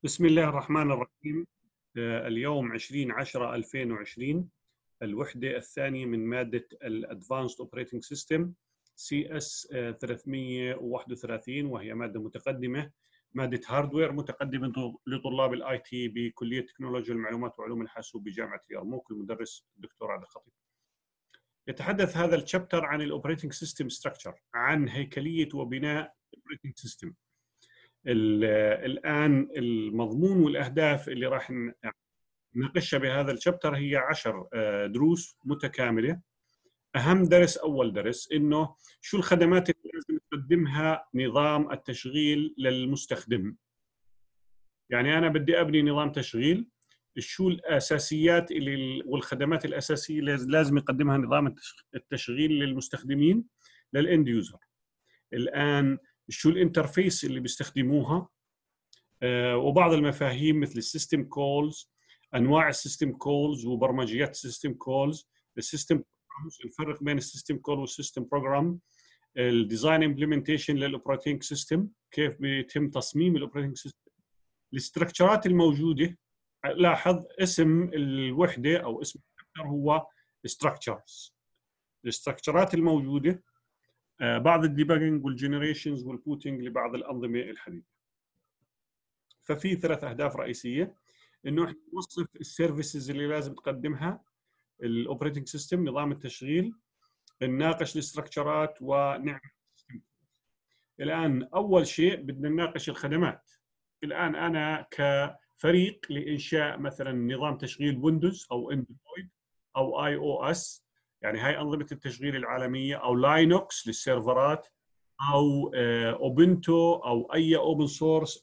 بسم الله الرحمن الرحيم. اليوم 20/10/2020 الوحدة الثانية من مادة الأدفانسد أوبريتنج سيستم CS 331، وهي مادة متقدمة، مادة هاردوير متقدمة لطلاب الاي تي بكلية تكنولوجيا المعلومات وعلوم الحاسوب بجامعة اليرموك، المدرس الدكتور عبد الخطيب. يتحدث هذا الشابتر عن الاوبريتنج سيستم ستراكشر، عن هيكلية وبناء الاوبريتنج سيستم. الآن المضمون والأهداف اللي راح نناقشها بهذا الشابتر هي 10 دروس متكاملة. أهم درس، أول درس، إنه شو الخدمات اللي لازم تقدمها نظام التشغيل للمستخدم. يعني أنا بدي أبني نظام تشغيل، شو الأساسيات والخدمات الأساسية اللي لازم يقدمها نظام التشغيل للمستخدمين، للإند يوزر. الآن شو الانترفيس اللي بيستخدموها، وبعض المفاهيم مثل السيستم كولز، انواع السيستم كولز وبرمجيات السيستم كولز، السيستم، الفرق بين السيستم كول والسيستم بروجرام، الديزاين امبلمنتيشن للاوبريتنج سيستم، كيف بيتم تصميم الاوبريتنج سيستم، الاستراكشرات الموجوده. لاحظ اسم الوحده او اسم الشابتر هو structures، الاستراكشرات الموجوده، بعض الديباجنج والجنريشنز والبوتنج لبعض الانظمه الحديثه. ففي 3 أهداف رئيسية، إنه إحنا نوصف السيرفيسز اللي لازم تقدمها الأوبريتنج سيستم، نظام التشغيل، نناقش الاستراكشرات ونعمل. الآن أول شيء بدنا نناقش الخدمات. الآن أنا كفريق لإنشاء مثلا نظام تشغيل ويندوز أو اندرويد أو iOS، يعني هاي أنظمة التشغيل العالمية، أو لاينوكس للسيرفرات، أو أوبنتو أو أي أوبن سورس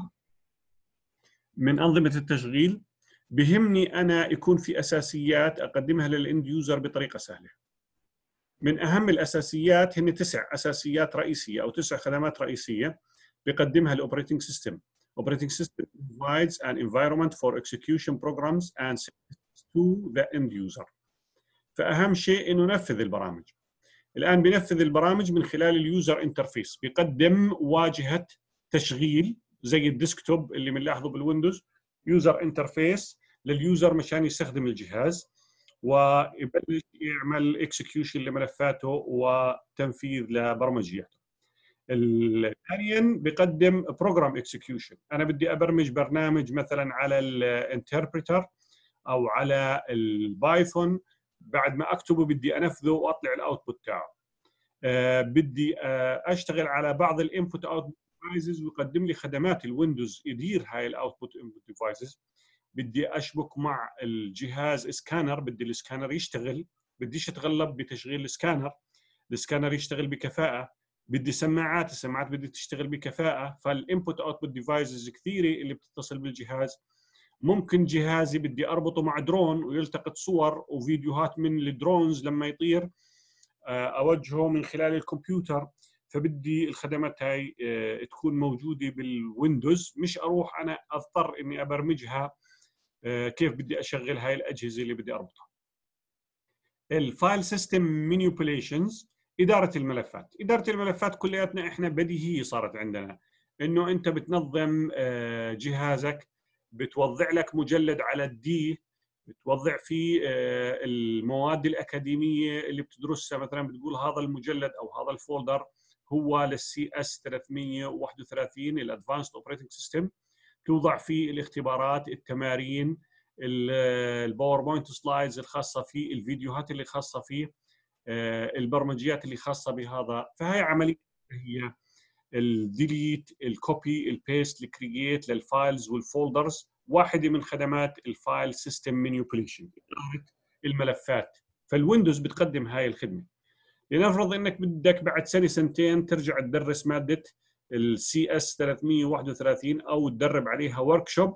من أنظمة التشغيل. بهمني أنا يكون في أساسيات أقدمها للإند يوزر بطريقة سهلة. من أهم الأساسيات هن 9 أساسيات رئيسية أو 9 خدمات رئيسية بيقدمها الأوبريتنج سيستم. Operating system provides an environment for execution programs and services to the end user. فأهم شيء إنه ننفذ البرامج. الآن بنفذ البرامج من خلال اليوزر انترفيس، بيقدم واجهة تشغيل زي الديسكتوب اللي بنلاحظه بالويندوز، يوزر انترفيس لليوزر مشان يستخدم الجهاز ويبلش يعمل اكسكيوشن لملفاته وتنفيذ لبرمجياته. ثانيا بقدم بروجرام اكسكيوشن، انا بدي ابرمج برنامج مثلا على الانتربريتر او على البايثون، بعد ما اكتبه بدي انفذه واطلع الاوتبوت تاعه. بدي اشتغل على بعض الانبوت اوتبوت ديفايسز ويقدم لي خدمات الويندوز يدير هاي الاوتبوت انبوت ديفايسز. بدي اشبك مع الجهاز سكانر، بدي السكانر يشتغل، بديش اتغلب بتشغيل السكانر يشتغل بكفاءة. بدي سماعات، السماعات بدي تشتغل بكفاءة. فالانبوت اوتبوت ديفايسز كثيرة اللي بتتصل بالجهاز. ممكن جهازي بدي اربطه مع درون ويلتقط صور وفيديوهات من الدرونز لما يطير، اوجهه من خلال الكمبيوتر. فبدي الخدمات هاي تكون موجوده بالويندوز، مش اروح انا اضطر اني ابرمجها كيف بدي اشغل هاي الاجهزه اللي بدي اربطها. الفايل سيستم مانيبيوليشنز، اداره الملفات كلياتنا احنا بديهيه صارت عندنا، انه انت بتنظم جهازك، بتوضع لك مجلد على الدي، بتوضع فيه المواد الأكاديمية اللي بتدرسها، مثلا بتقول هذا المجلد أو هذا الفولدر هو للسي اس 331 الادفانسد اوبريتنج سيستم، توضع فيه الاختبارات، التمارين، الباوربوينت سلايدز الخاصة فيه، الفيديوهات اللي خاصة فيه، البرمجيات اللي خاصة بهذا. فهي عملية هي الديليت، الكوبي، البيست، الكرييت للفايلز والفولدرز، واحدة من خدمات الفايل سيستم مانيبيوليشن، إدارة الملفات. فالويندوز بتقدم هاي الخدمة. لنفرض انك بدك بعد سنة سنتين ترجع تدرس مادة السي اس 331 او تدرب عليها ورك شوب،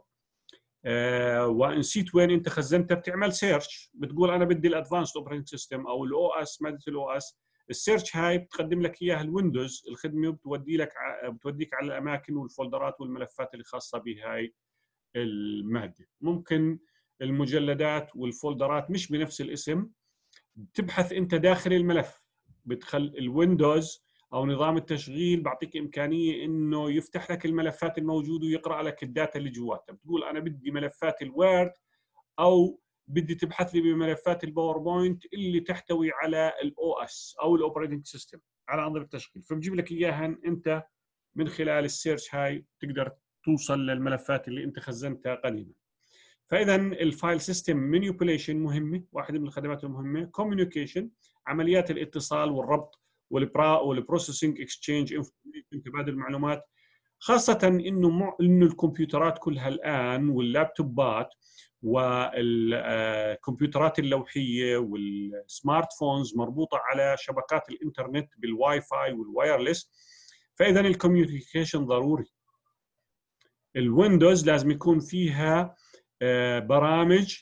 ونسيت وين انت خزنتها، بتعمل سيرش، بتقول انا بدي الادفانسد اوبريتنج سيستم او الاو اس، ماده الاو اس. السيرش هاي بتقدم لك اياها الويندوز، الخدمه بتوديك على الاماكن والفولدرات والملفات اللي خاصه بهاي الماده. ممكن المجلدات والفولدرات مش بنفس الاسم، بتبحث انت داخل الملف، بتخل الويندوز او نظام التشغيل بعطيك امكانيه انه يفتح لك الملفات الموجوده ويقرا لك الداتا اللي جواتها. بتقول انا بدي ملفات الوورد او بدي تبحث لي بملفات الباوربوينت اللي تحتوي على الاو اس او الاوبريتنج سيستم على انظمه التشغيل، فبجيب لك اياها انت من خلال السيرش هاي تقدر توصل للملفات اللي انت خزنتها قديما. فاذا الفايل سيستم مانيبيوليشن مهمه، واحده من الخدمات المهمه. كوميونيكيشن عمليات الاتصال والربط والبروسيسنج اكسشينج تبادل المعلومات، خاصه انه الكمبيوترات كلها الان واللابتوبات والكمبيوترات اللوحيه والسمارت فونز مربوطه على شبكات الانترنت بالواي فاي والوايرلس، فاذا الكوميونيكيشن ضروري. الويندوز لازم يكون فيها برامج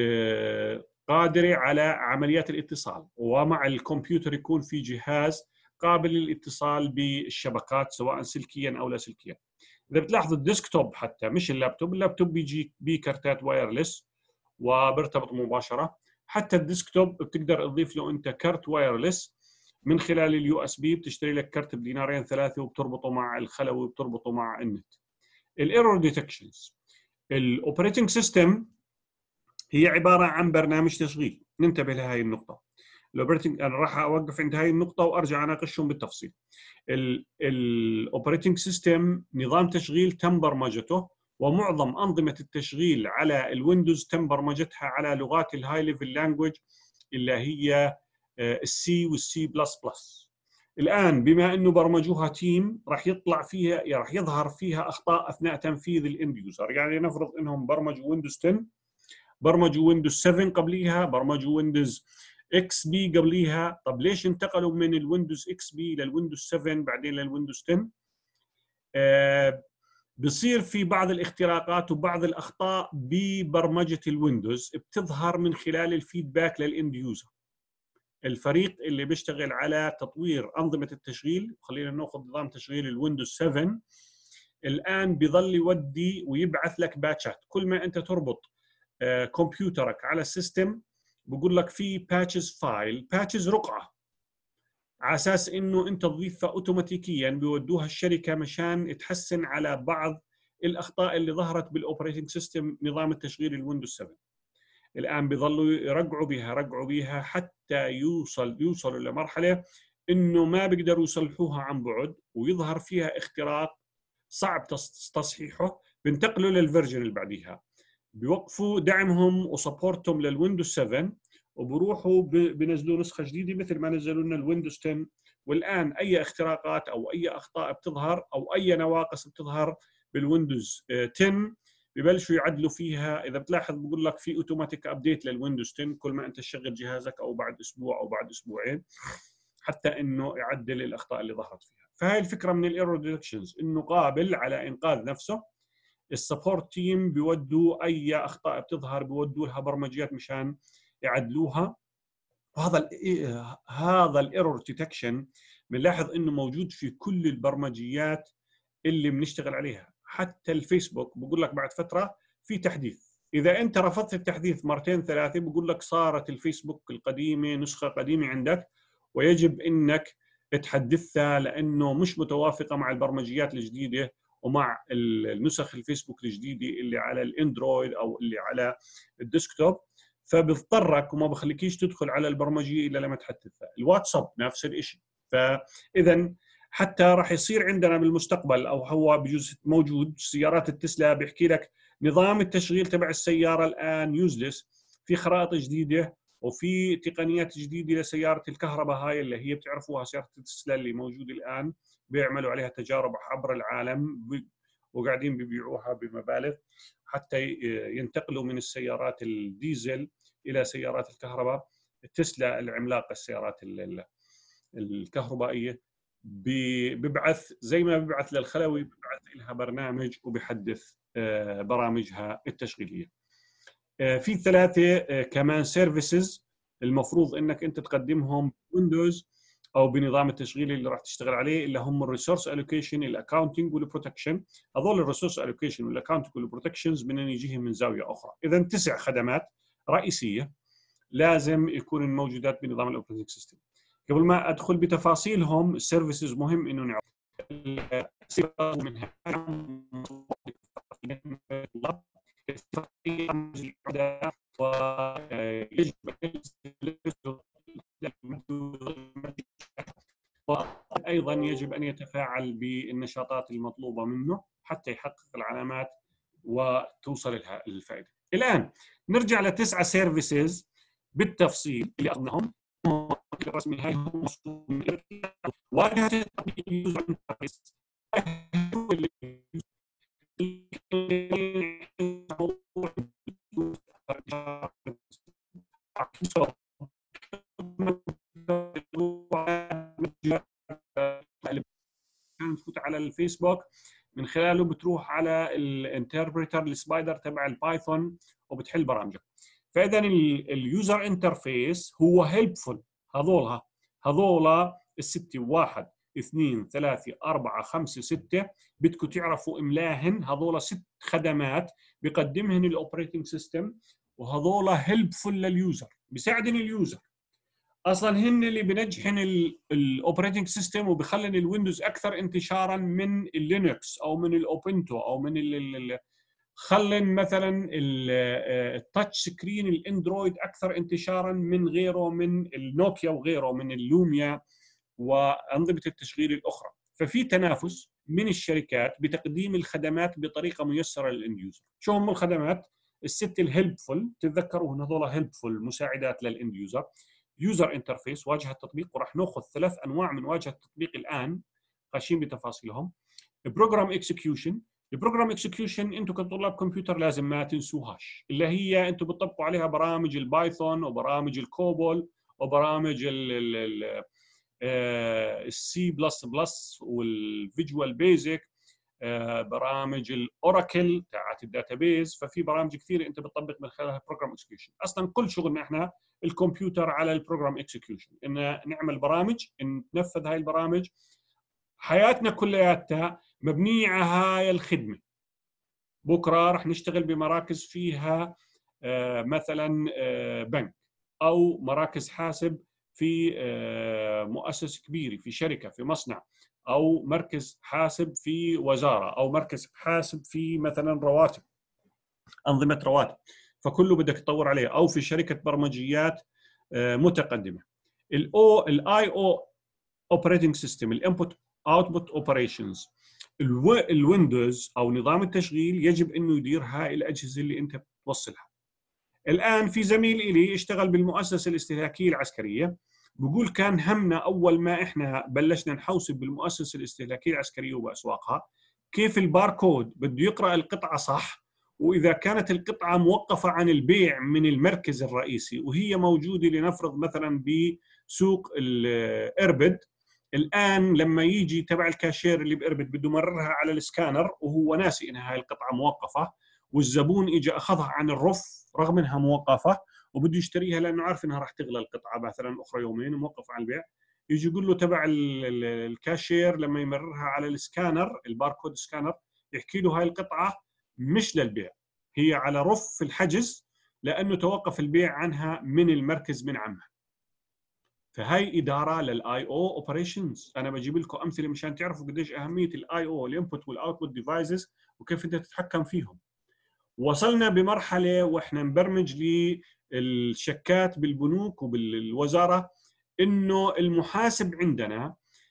قادرة على عمليات الاتصال، ومع الكمبيوتر يكون في جهاز قابل للاتصال بالشبكات سواء سلكيا أو لا سلكيا. إذا بتلاحظوا الديسكتوب حتى مش اللابتوب بيجي بكارتات وايرلس وبرتبط مباشرة. حتى الديسكتوب بتقدر تضيف له أنت كارت وايرلس من خلال اليو اس بي، بتشتري لك كارت بدينارين ثلاثة وبتربطه مع الخلوي وبتربطه مع النت. الايرور ديتكشنز، الاوبريتنج سيستم هي عباره عن برنامج تشغيل. ننتبه لهي النقطه. الاوبريتنج انا راح اوقف عند هاي النقطه وارجع اناقشهم بالتفصيل. الاوبريتنج سيستم نظام تشغيل تم برمجته، ومعظم انظمه التشغيل على الويندوز تم برمجتها على لغات الهاي ليفل لانجويج اللي هي السي والسي بلس بلس. الان بما انه برمجوها تيم راح يطلع فيها، راح يظهر فيها اخطاء اثناء تنفيذ الاند يوزر. يعني نفرض انهم برمجوا ويندوز 10، برمجوا ويندوز 7 قبليها، برمجوا ويندوز اكس بي قبليها، طب ليش انتقلوا من الويندوز اكس بي للويندوز 7 بعدين للويندوز 10؟ بصير في بعض الاختراقات وبعض الاخطاء ببرمجه الويندوز بتظهر من خلال الفيدباك للاند يوزر. الفريق اللي بيشتغل على تطوير أنظمة التشغيل، خلينا ناخذ نظام تشغيل الويندوز 7، الآن بيظل يودي ويبعث لك باتشات. كل ما أنت تربط كمبيوترك على السيستم بقول لك في باتشز فايل، باتشز رقعة، على أساس إنه أنت تضيفها أوتوماتيكيا بيودوها الشركة مشان تحسن على بعض الأخطاء اللي ظهرت بالأوبريتنج سيستم نظام التشغيل الويندوز 7. الآن بيظلوا يرجعوا بيها حتى يوصلوا لمرحلة إنه ما بيقدروا يصلحوها عن بعد ويظهر فيها اختراق صعب تصحيحه، بينتقلوا للفيرجن اللي بعديها، بيوقفوا دعمهم وسبورتهم للويندوز 7 وبروحوا بنزلوا نسخة جديدة مثل ما نزلوا لنا الويندوز 10. والآن أي اختراقات أو أي أخطاء بتظهر أو أي نواقص بتظهر بالويندوز 10 ببلشوا يعدلوا فيها. اذا بتلاحظ بقول لك في اوتوماتيك ابديت للويندوز 10 كل ما انت تشغل جهازك او بعد اسبوع او بعد اسبوعين، حتى انه يعدل الاخطاء اللي ظهرت فيها. فهي الفكره من الايرور ديتكشنز، انه قابل على انقاذ نفسه. السبورت تيم بيودوا اي اخطاء بتظهر بيودوا لها برمجيات مشان يعدلوها. وهذا هذا الايرور ديتكشن بنلاحظ انه موجود في كل البرمجيات اللي بنشتغل عليها. حتى الفيسبوك بقول لك بعد فترة في تحديث، إذا أنت رفضت التحديث مرتين ثلاثة بقول لك صارت الفيسبوك القديمة نسخة قديمة عندك ويجب أنك تحدثها لأنه مش متوافقة مع البرمجيات الجديدة ومع النسخ الفيسبوك الجديدة اللي على الأندرويد أو اللي على الديسكتوب، فبضطرك وما بخليكيش تدخل على البرمجية إلا لما تحدثها. الواتساب نفس الشيء. فإذا حتى راح يصير عندنا بالمستقبل او هو بجوز موجود سيارات التسلا بيحكي لك نظام التشغيل تبع السياره الان يوزلس، في خرائط جديده وفي تقنيات جديده لسياره الكهرباء هاي اللي هي بتعرفوها سياره التسلا اللي موجوده الان، بيعملوا عليها تجارب عبر العالم وقاعدين بيبيعوها بمبالغ حتى ينتقلوا من السيارات الديزل الى سيارات الكهرباء. التسلا العملاقه السيارات الكهربائيه ببعث زي ما ببعث للخلوي ببعث لها برنامج وبحدث برامجها التشغيليه. في ثلاثه كمان سيرفيسز المفروض انك انت تقدمهم ويندوز او بنظام التشغيل اللي راح تشتغل عليه، اللي هم الريسورس الوكيشن، الاكاونتنج والبروتكشن. هذول الريسورس الوكيشن والاكاونتنج والبروتكشنز بدنا نجيهم من زاويه اخرى. اذا 9 خدمات رئيسيه لازم يكون موجودات بنظام الاوبريتنج سيستم. قبل ما ادخل بتفاصيلهم السيرفيسز مهم انه نعرف منها ويجب وايضا يجب ان يتفاعل بالنشاطات المطلوبه منه حتى يحقق العلامات وتوصل لها الفائده. الان نرجع لتسعه سيرفيسز بالتفصيل اللي اخذناهم. الرسمي هاي واجهه التطبيق اليوزر انترفيس تفوت على الفيسبوك من خلاله بتروح على الانتربريتر السبايدر تبع البايثون وبتحل برامجك. فاذا اليوزر انترفيس هو هيلبفول. هذول السته 1 2 3 4 5 6 بدكم تعرفوا املاهن. هذول 6 خدمات بقدمهن الاوبريتنج سيستم، وهذول هيلبفول لليوزر، بيساعدن اليوزر. اصلا هن اللي بنجحن الاوبريتنج سيستم وبخلن الويندوز اكثر انتشارا من اللينكس او من الاوبنتو او من خلن مثلا التاتش سكرين الاندرويد اكثر انتشارا من غيره، من النوكيا وغيره، من اللوميا وانظمه التشغيل الاخرى. ففي تنافس من الشركات بتقديم الخدمات بطريقه ميسره للاند يوزر. شو هم الخدمات؟ الست الهيلبفول، تتذكروا ان هذول هيلبفول مساعدات للاند يوزر. يوزر انترفيس واجهه التطبيق، وراح ناخذ 3 انواع من واجهه التطبيق الان خاشين بتفاصيلهم. بروجرام اكسكيوشن. البروجرام اكسكيوشن انتم كطلاب كمبيوتر لازم ما تنسوهاش، اللي هي انتم بتطبقوا عليها برامج البايثون وبرامج الكوبول وبرامج السي بلس بلس والفيجوال بيزك، برامج الاوراكل تاعت الداتابيز. ففي برامج كثيره انت بتطبق من خلالها بروجرام اكسكيوشن. اصلا كل شغلنا احنا الكمبيوتر على البروجرام اكسكيوشن، ان نعمل برامج، ننفذ هاي البرامج. حياتنا كلياتها مبنيه على هاي الخدمه. بكره رح نشتغل بمراكز فيها مثلا بنك، او مراكز حاسب في مؤسسه كبيره، في شركه، في مصنع، او مركز حاسب في وزاره، او مركز حاسب في مثلا رواتب، انظمه رواتب. فكله بدك تطور عليه، او في شركه برمجيات متقدمه. الاي او اوبريتنج سيستم، الانبوت اوتبوت اوبريشنز، الويندوز او نظام التشغيل يجب انه يدير هاي الاجهزه اللي انت بتوصلها. الان في زميل لي اشتغل بالمؤسسه الاستهلاكيه العسكريه، بقول كان همنا اول ما احنا بلشنا نحوسب بالمؤسسه الاستهلاكيه العسكريه وباسواقها كيف الباركود بده يقرا القطعه صح، واذا كانت القطعه موقفه عن البيع من المركز الرئيسي وهي موجوده لنفرض مثلا بسوق الاربد، الان لما يجي تبع الكاشير اللي باربد بده يمررها على السكانر وهو ناسي انها هاي القطعه موقفه، والزبون اجى اخذها عن الرف رغم انها موقفه وبده يشتريها لانه عارف انها راح تغلى القطعه مثلا اخرى يومين وموقفه على البيع، يجي يقول له تبع الكاشير لما يمررها على السكانر الباركود سكانر يحكي له هاي القطعه مش للبيع، هي على رف الحجز لانه توقف البيع عنها من المركز من عمها. فهي اداره للاي او اوبريشنز. انا بجيب لكم امثله مشان تعرفوا قديش اهميه الاي او، الانبوت والاوتبوت ديفايسز، وكيف انت تتحكم فيهم. وصلنا بمرحله واحنا نبرمج للشكات بالبنوك وبالوزاره انه المحاسب عندنا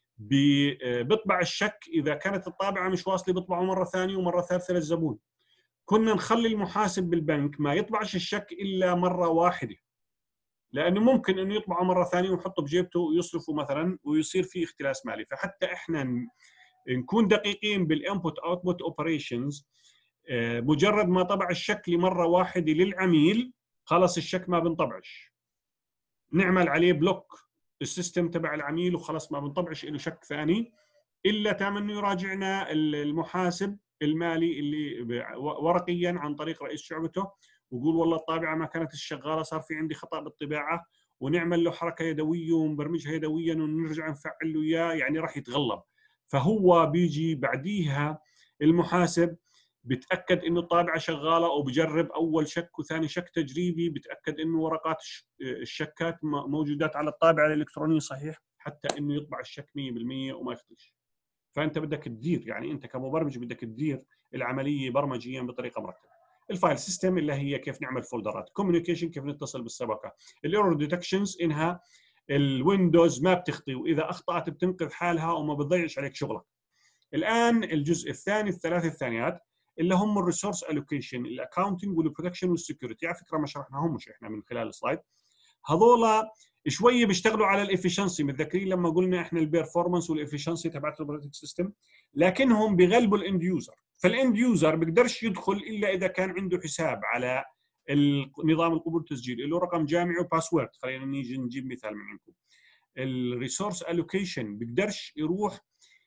بيطبع الشك، اذا كانت الطابعه مش واصله بيطبعه مره ثانيه ومره ثالثه للزبون. كنا نخلي المحاسب بالبنك ما يطبعش الشك الا مره واحده، لانه ممكن انه يطبعه مره ثانيه ويحطه بجيبته ويصرفه مثلا ويصير في اختلاس مالي. فحتى احنا نكون دقيقين بالانبوت اوتبوت اوبريشنز، مجرد ما طبع الشك لمره واحده للعميل خلص الشك ما بنطبعش، نعمل عليه بلوك السيستم تبع العميل وخلص ما بنطبعش له شك ثاني الا تم انه يراجعنا المحاسب المالي اللي ورقيا عن طريق رئيس شعبته ويقول والله الطابعه ما كانت شغاله، صار في عندي خطا بالطباعه، ونعمل له حركه يدويه ونبرمجها يدويا ونرجع نفعل له اياه، يعني راح يتغلب. فهو بيجي بعديها المحاسب بتاكد انه الطابعه شغاله، وبجرب اول شك وثاني شك تجريبي، بتاكد انه ورقات الشكات موجودات على الطابعه الالكترونيه صحيح، حتى انه يطبع الشك 100% وما يخطئش. فانت بدك تدير، يعني انت كمبرمج بدك تدير العمليه برمجيا بطريقه مرتبه. الفايل سيستم اللي هي كيف نعمل فولدرات، كوميونيكيشن كيف نتصل بالسبكه، الايرور ديتكشنز انها الويندوز ما بتخطي، واذا اخطات بتنقذ حالها وما بتضيعش عليك شغلك. الان الجزء الثاني، الثلاثه الثانيات اللي هم الريسورس الوكيشن، الاكاونتنج والبروتكشن والسكيورتي. على فكره ما شرحناهمش احنا من خلال السلايد. هذولا شويه بيشتغلوا على الافشنسي، متذكرين لما قلنا احنا البيرفورمانس والافشنسي تبعت الاوبريتنج سيستم، لكنهم بيغلبوا الاند يوزر. فالاند يوزر بيقدرش يدخل الا اذا كان عنده حساب على نظام القبول والتسجيل له رقم جامعي وباسورد. خلينا نيجي نجيب مثال من عندكم. الريسورس الوكيشن بيقدرش يروح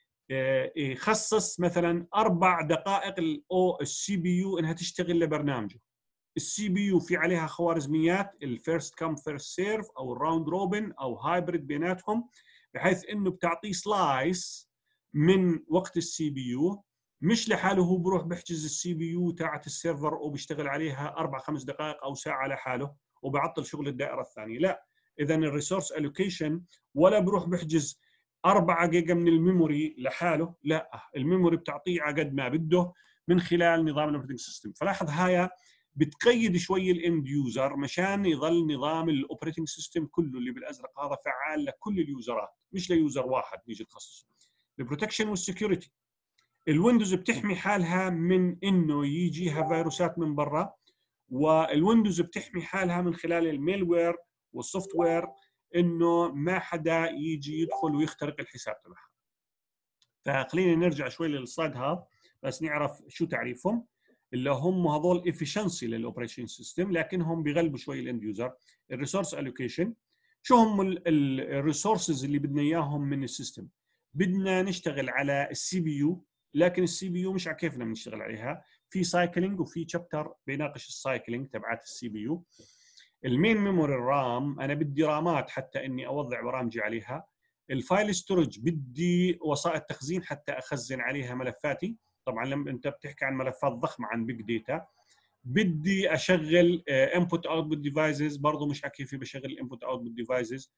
يخصص مثلا 4 دقائق السي بي يو انها تشتغل لبرنامجه. السي بي يو في عليها خوارزميات، الفيرست كم فيرست سيرف او الراوند روبن او هايبريد بيناتهم، بحيث انه بتعطيه سلايس من وقت السي بي يو، مش لحاله هو بروح بحجز السي بي يو تاعت السيرفر وبيشتغل عليها 4-5 دقائق او ساعه لحاله وبعطل شغل الدائره الثانيه. لا، اذا الريسورس الوكيشن ولا بروح بحجز 4 جيجا من الميموري لحاله، لا، الميموري بتعطيه على قد ما بده من خلال نظام الاوبريتنج سيستم. فلاحظ هاي بتقيد شوي الاند يوزر مشان يظل نظام الاوبريتنج سيستم كله اللي بالازرق هذا فعال لكل اليوزرات، مش ليوزر واحد نيجي نخصصه. البروتكشن والسكيورتي، الويندوز بتحمي حالها من انه يجيها فيروسات من برا، والويندوز بتحمي حالها من خلال الميل وير والسوفت وير انه ما حدا يجي يدخل ويخترق الحساب تبعها. فخلينا نرجع شوي للسلايد هذا بس نعرف شو تعريفهم، اللي هم هذول افشنسي للاوبريشن سيستم لكنهم بيغلبوا شوي الاند يوزر. الريسورس الوكيشن، شو هم الريسورسز اللي بدنا اياهم من السيستم؟ بدنا نشتغل على السي بي يو، لكن السي بي يو مش على كيفنا بنشتغل عليها، في سايكلينج وفي تشابتر بيناقش السايكلينج تبعات السي بي يو. المين ميموري الرام، انا بدي رامات حتى اني اوضع برامجي عليها. الفايل ستورج بدي وسائل تخزين حتى اخزن عليها ملفاتي. طبعا لما انت بتحكي عن ملفات ضخمه عن بيج داتا، بدي اشغل انبوت اوتبوت ديفايسز، برضه مش على كيفي بشغل الانبوت اوتبوت ديفايسز،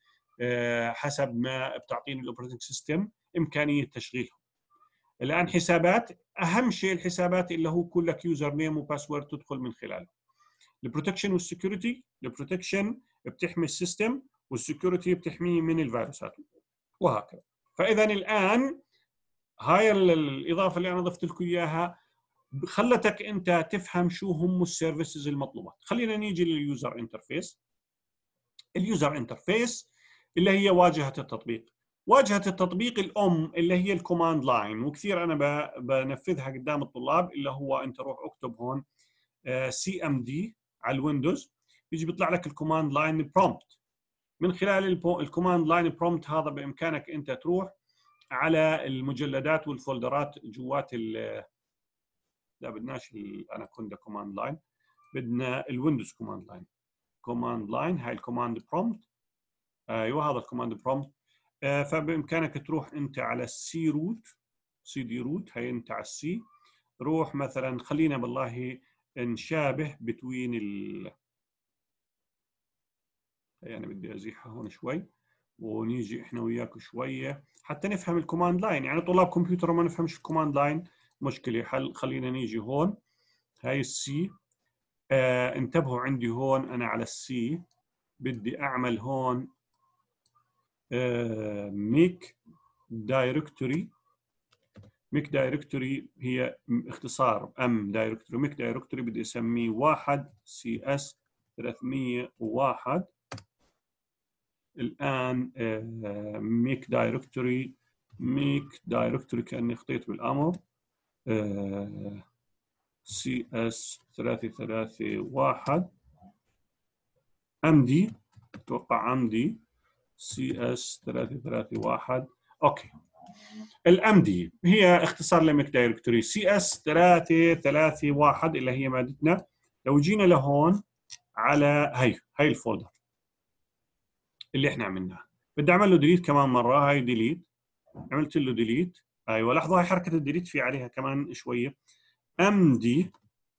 حسب ما بتعطيني الاوبريتنج سيستم امكانيه تشغيلهم. الان حسابات، اهم شيء الحسابات اللي هو كلك يوزر نيم وباسورد تدخل من خلاله. البروتكشن والسكيورتي، البروتكشن بتحمي السيستم والسكيورتي بتحميه من الفيروسات وهكذا. فاذا الان هاي الاضافه اللي انا ضفت لكم اياها خلتك انت تفهم شو هم السيرفيسز المطلوبات. خلينا نيجي لليوزر انترفيس. اليوزر انترفيس اللي هي واجهه التطبيق. واجهه التطبيق الام اللي هي الكوماند لاين، وكثير انا بنفذها قدام الطلاب، اللي هو انت روح اكتب هون سي ام دي على الويندوز، بيجي بيطلع لك الكوماند لاين برومبت. من خلال الكوماند لاين برومبت هذا بامكانك انت تروح على المجلدات والفولدرات جوات لا بدناش الاناكوندا كوماند لاين، بدنا الويندوز كوماند لاين. كوماند لاين هاي الكوماند برومبت، ايوه هذا الكوماند برومبت. فبامكانك تروح انت على السي روت، سي دي روت، هي انت على السي، روح مثلا خلينا بالله نشابه بتوين يعني بدي ازيحها هون شوي ونيجي احنا وياكم شويه حتى نفهم الكوماند لاين. يعني طلاب كمبيوتر وما نفهمش الكوماند لاين مشكله. خلينا نيجي هون، هاي السي، انتبهوا عندي هون انا على السي بدي اعمل هون ميك دايركتوري. ميك دايركتوري هي اختصار ام دايركتوري. ميك دايركتوري بدي اسميه 1 سي اس 301. الان ميك دايركتوري، ميك دايركتوري كاني خطيت بالامر، سي اس 331 عندي، اتوقع عندي سي اس 331. اوكي، الام دي هي اختصار لميك دايركتوري سي اس 331 اللي هي مادتنا. لو جينا لهون على هي الفولدر اللي احنا عملناه، بدي اعمل له ديليت كمان مره. هاي ديليت، عملت له ديليت. ايوه لاحظوا هاي حركه الديليت في عليها كمان شويه MD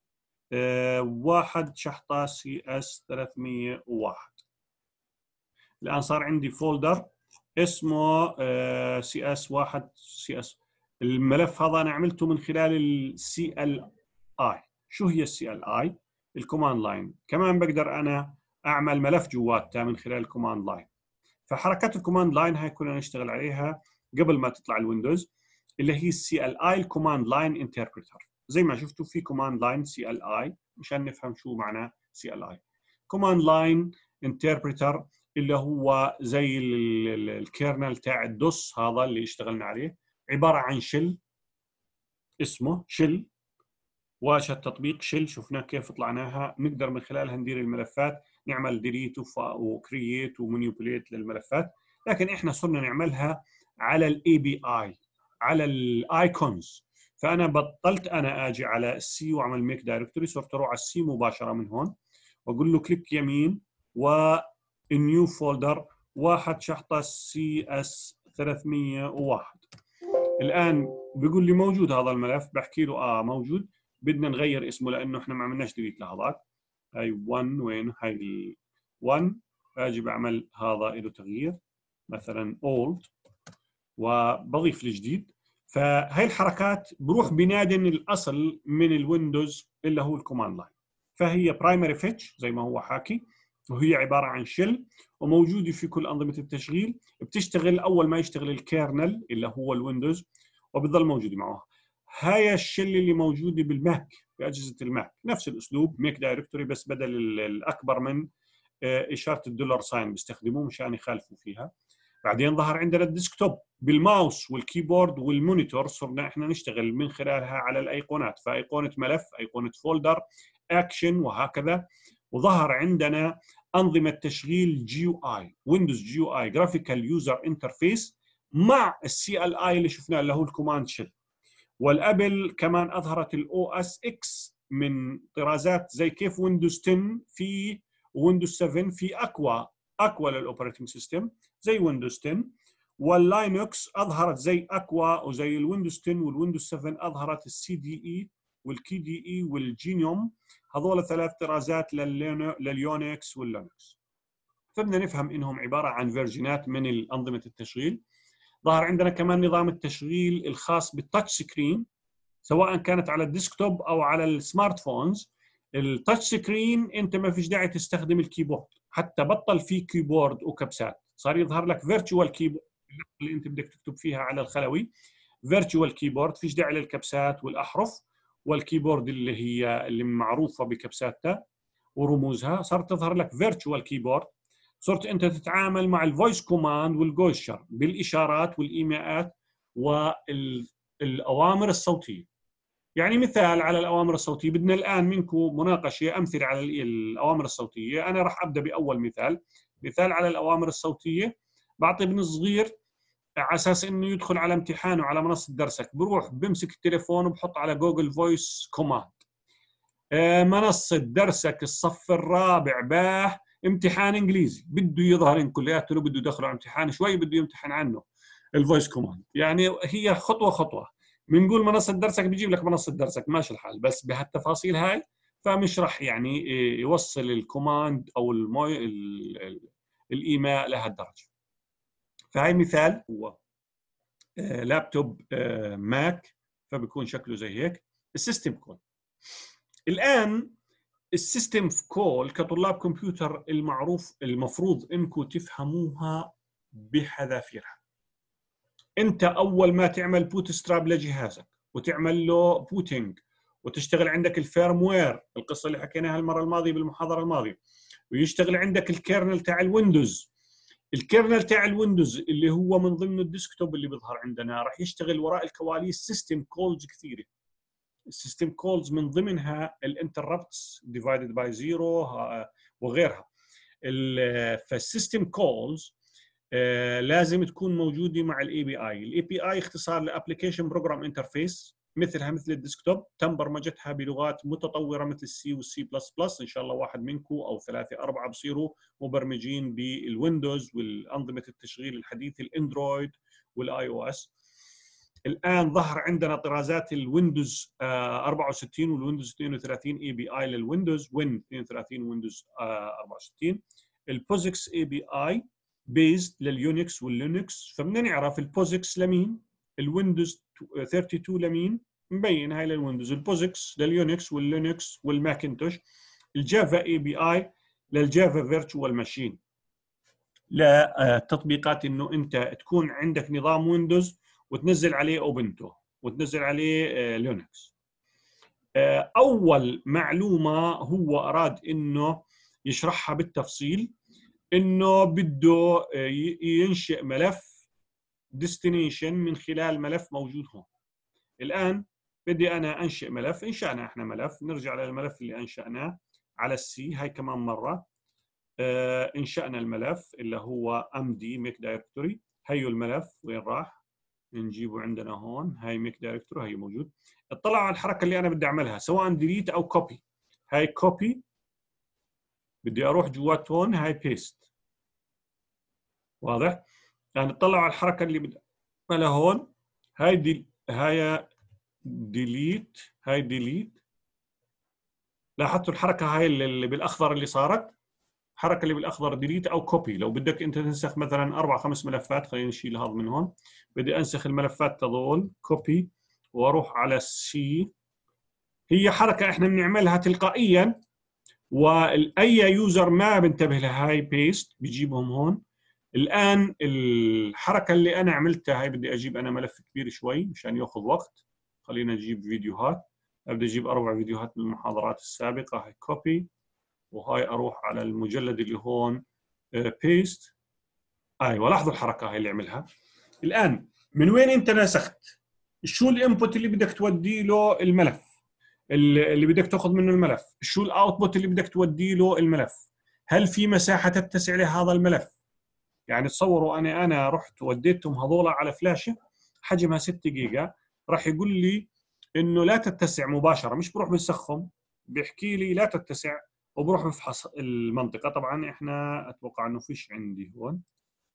1/CS301. الآن صار عندي فولدر اسمه CS1 CS. الملف هذا أنا عملته من خلال CLI. شو هي CLI؟ الكوماند لاين. كمان بقدر أنا أعمل ملف جواتها من خلال الكوماند لاين. فحركات الكوماند لاين هاي كنا نشتغل عليها قبل ما تطلع الويندوز، اللي هي CLI الكوماند لاين انتربريتر. زي ما شفتوا في كوماند لاين CLI مشان نفهم شو معناه CLI. كوماند لاين انتربريتر اللي هو زي الكيرنل تاع الدوس هذا اللي اشتغلنا عليه، عبارة عن شل اسمه شل، واجهة تطبيق شل شفنا كيف طلعناها، نقدر من خلالها ندير الملفات، نعمل ديليت وكرييت ومانيبوليت للملفات. لكن احنا صرنا نعملها على الاي بي اي، على الايكونز. فانا بطلت انا اجي على السي واعمل ميك دايركتوري، صرت اروح على السي مباشره من هون واقول له كليك يمين ونيو فولدر 1/CS301. الان بيقول لي موجود هذا الملف، بحكي له موجود، بدنا نغير اسمه لانه احنا ما عملناش ديليت لهذاك. هاي 1 وين هاي 1، اجي بعمل هذا له تغيير مثلا old وبضيف الجديد. فهي الحركات بروح بنادن الاصل من الويندوز اللي هو الكوماند لاين. فهي برايمري فيتش زي ما هو حاكي، وهي عباره عن شل وموجوده في كل انظمه التشغيل، بتشتغل اول ما يشتغل الكيرنل اللي هو الويندوز وبتضل موجوده معه. هاي الشل اللي موجوده بالماك، باجهزه الماك نفس الاسلوب، ميك دايركتوري، بس بدل الاكبر من اشاره الدولار ساين بيستخدموه مشان يخالفوا فيها. بعدين ظهر عندنا الديسكتوب بالماوس والكيبورد والمونيتور، صرنا احنا نشتغل من خلالها على الايقونات، فايقونه ملف، ايقونه فولدر، اكشن وهكذا. وظهر عندنا انظمه تشغيل جي يو اي، ويندوز جي يو اي جرافيكال يوزر انترفيس، مع السي ال اي اللي شفناه اللي هو الكوماند شيل. والابل كمان اظهرت الاو اس اكس من طرازات زي كيف ويندوز 10 في ويندوز 7 في اقوى للاوبريتنج سيستم زي ويندوز 10. واللاينكس اظهرت زي اقوى، وزي الويندوز 10 والويندوز 7 اظهرت السي دي اي والكي دي اي والجينيوم. هذول 3 طرازات لليونكس واللينكس. فبدنا نفهم انهم عباره عن فيرجنات من انظمه التشغيل. ظهر عندنا كمان نظام التشغيل الخاص بالتاتش سكرين، سواء كانت على الديسكتوب او على السمارت فونز. التاتش سكرين انت ما فيش داعي تستخدم الكيبورد، حتى بطل في كيبورد وكبسات، صار يظهر لك فيرتشوال كيبورد اللي انت بدك تكتب فيها على الخلوي، فيرتشوال كيبورد، فيش داعي للكبسات والاحرف. والكيبورد اللي هي اللي معروفه بكبساتها ورموزها، صارت تظهر لك فيرتشوال كيبورد. صرت انت تتعامل مع الفويس كوماند والجوشر بالاشارات والايماءات والاوامر الصوتيه. يعني مثال على الاوامر الصوتيه، بدنا الان منكم مناقشه امثله على الاوامر الصوتيه. انا راح ابدا باول مثال على الاوامر الصوتيه. بعطي ابن صغير على اساس انه يدخل على امتحانه على منصه درسك، بروح بمسك التليفون وبحط على جوجل فويس كوماند منصه درسك الصف الرابع باه امتحان انجليزي، بده يظهر ان كلياته بده يدخله على امتحان شوي بده يمتحن عنه الفويس كوماند. يعني هي خطوه خطوه، بنقول منصه درسك بيجيب لك منصه درسك ماشي الحال، بس بهالتفاصيل هاي فمش راح يعني يوصل الكوماند او الايماء لهالدرجه. فهي مثال هو لابتوب ماك، فبيكون شكله زي هيك السيستم كول. الان السيستم كول كطلاب كمبيوتر المعروف المفروض انكم تفهموها بحذافيرها. انت اول ما تعمل بوت ستراب لجهازك وتعمل له بوتينج وتشتغل عندك الفيرموير، القصه اللي حكيناها المره الماضيه بالمحاضره الماضيه، ويشتغل عندك الكيرنل تاع الويندوز. الكيرنل تاع الويندوز اللي هو من ضمن الديسكتوب اللي بيظهر عندنا راح يشتغل وراء الكواليس سيستم كولز كثيره. السيستم كولز من ضمنها الانتربتس ديفايدد باي زيرو وغيرها. فالسيستم كولز لازم تكون موجوده مع الاي بي اي. الاي بي اي اختصار لابلكيشن بروجرام انترفيس، مثلها مثل الديسكتوب، تم برمجتها بلغات متطوره مثل السي والسي بلس بلس. ان شاء الله واحد منكم او 3 4 بصيروا مبرمجين بالويندوز والانظمه التشغيل الحديثه الاندرويد والاي او اس. الان ظهر عندنا طرازات الويندوز 64 والويندوز 32 اي بي اي للويندوز، وين 32 ويندوز 64. البوزكس اي بي اي بيزد لليونكس واللينكس. فبدنا نعرف البوزكس لمين، الويندوز 32 لمين، مبين هاي للويندوز، البوزكس لليونكس واللينكس والماكنتوش. الجافا اي بي اي للجافا فيرتشوال ماشين، لتطبيقات انه انت تكون عندك نظام ويندوز وتنزل عليه اوبنتو وتنزل عليه لينكس. اول معلومه هو اراد انه يشرحها بالتفصيل، انه بده ينشئ ملف ديستنيشن من خلال ملف موجود هون. الان بدي انا انشئ ملف، انشأنا احنا ملف، نرجع للملف اللي انشأناه على السي هاي كمان مره. انشأنا الملف اللي هو md make directory. هيو الملف وين راح؟ نجيبه عندنا هون، هاي make directory هي موجود. اطلع على الحركه اللي انا بدي اعملها سواء delete او copy. هاي copy، بدي اروح جوات هون هاي paste. واضح؟ يعني اطلع على الحركه اللي بدي اعملها هون، هاي delete، هاي delete. لاحظتوا الحركه هاي اللي بالاخضر اللي صارت؟ الحركه اللي بالاخضر ديليت او كوبي. لو بدك انت تنسخ مثلا 4 5 ملفات، خلينا نشيل هذا من هون، بدي انسخ الملفات تظل كوبي واروح على السي. هي حركه احنا بنعملها تلقائيا، واي يوزر ما بنتبه لها، هاي بيست بيجيبهم هون. الان الحركه اللي انا عملتها هاي، بدي اجيب انا ملف كبير شوي مشان ياخذ وقت. خلينا نجيب فيديوهات، بدي اجيب 4 فيديوهات من المحاضرات السابقه. هاي كوبي، وهاي اروح على المجلد اللي هون بيست. ايوه لاحظوا الحركه هاي اللي عملها. الان من وين انت نسخت؟ شو الانبوت اللي بدك تودي له الملف، اللي بدك تاخذ منه الملف؟ شو الاوتبوت اللي بدك تودي له الملف؟ هل في مساحه تتسع لهذا الملف؟ يعني تصوروا انا رحت وديتهم هذول على فلاشه حجمها 6 جيجا، راح يقول لي انه لا تتسع مباشره، مش بروح بنسخهم، بيحكي لي لا تتسع، وبروح بفحص المنطقه. طبعا احنا اتوقع انه فيش عندي هون.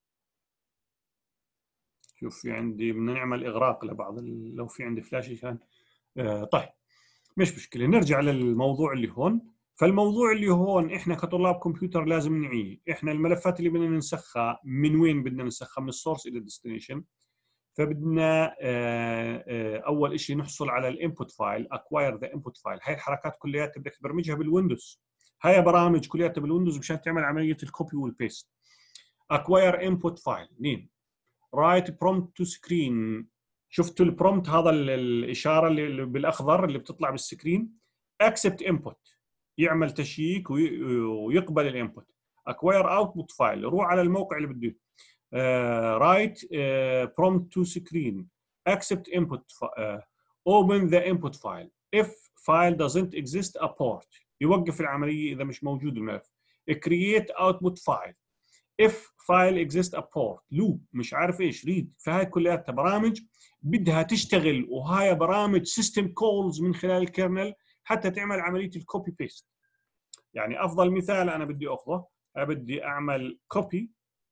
شوف في عندي، بدنا نعمل اغراق لبعض لو في عندي فلاشه كان طيب مش مشكله. نرجع للموضوع اللي هون. فالموضوع اللي هون احنا كطلاب كمبيوتر لازم نعيه، احنا الملفات اللي بدنا ننسخها من وين بدنا ننسخها؟ من السورس الى الديستنيشن. فبدنا اول شيء نحصل على الانبوت فايل، اكواير ذا انبوت فايل. هاي الحركات كلياتها بدك تبرمجها بالويندوز، هاي برامج كلياتها بالويندوز مشان تعمل عمليه الكوبي والبيست. اكواير انبوت فايل، نين رايت برومبت تو سكرين. شفتوا البرومبت هذا الاشاره اللي بالاخضر اللي بتطلع بالسكرين؟ اكسبت انبوت، يعمل تشييك ويقبل الانبوت. اكواير اوتبوت فايل، روح على الموقع اللي بده. رايت برومبت تو سكرين، اكسبت انبوت، اوبن ذا انبوت فايل. if file doesn't exist a port، يوقف العمليه اذا مش موجود الملف. create output file، if file exists a port، loop مش عارف ايش، read. فهاي كلها برامج بدها تشتغل، وهاي برامج سيستم كولز من خلال الكيرنل حتى تعمل عمليه الكوبي بيست. يعني افضل مثال انا بدي اخذه، بدي اعمل كوبي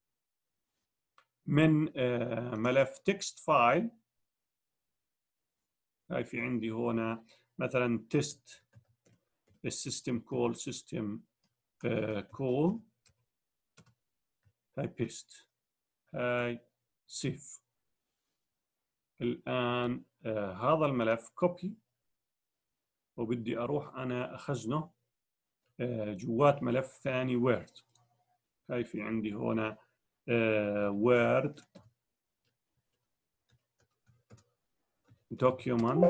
من ملف تكست فايل. هاي في عندي هنا مثلا تيست السيستم كول، سيستم كول، هاي بيست، هاي سيف. الآن هذا الملف كوبي، وبدي أروح أنا أخزنه جوات ملف ثاني وورد. هاي في عندي هنا وورد دوكيومنت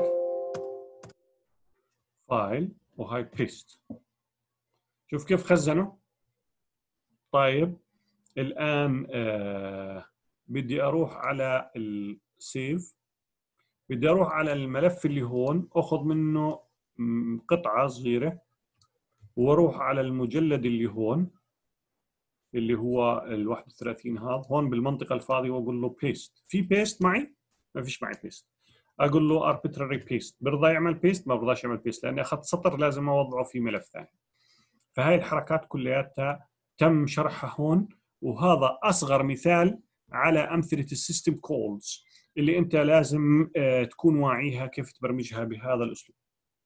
فايل، وهاي بيست. شوف كيف خزنه. طيب الآن بدي أروح على السيف، بدي أروح على الملف اللي هون، أخذ منه قطعة صغيرة، وأروح على المجلد اللي هون اللي هو ال 31 هذا هون بالمنطقة الفاضية، وأقول له بيست. في بيست معي؟ ما فيش معي بيست. أقول له arbitrary بيست، برضى يعمل بيست؟ ما برضاش يعمل بيست لأني أخذت سطر لازم أوضعه في ملف ثاني. فهاي الحركات كلياتها تم شرحها هون، وهذا أصغر مثال على أمثلة السيستم كولز. اللي انت لازم تكون واعيها كيف تبرمجها بهذا الاسلوب.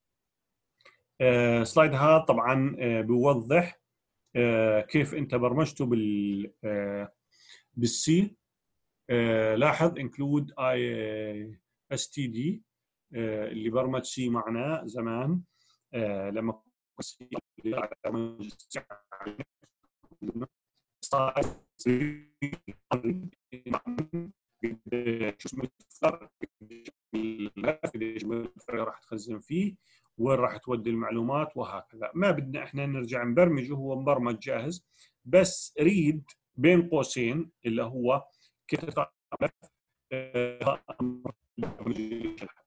سلايد هذا طبعا بيوضح كيف انت برمجته بالسي. لاحظ include std اللي برمج سي معنا زمان لما راح تخزن فيه، وين راح تودي المعلومات، وهكذا. ما بدنا احنا نرجع نبرمجه، هو مبرمج جاهز، بس ريد بين قوسين اللي هو كيف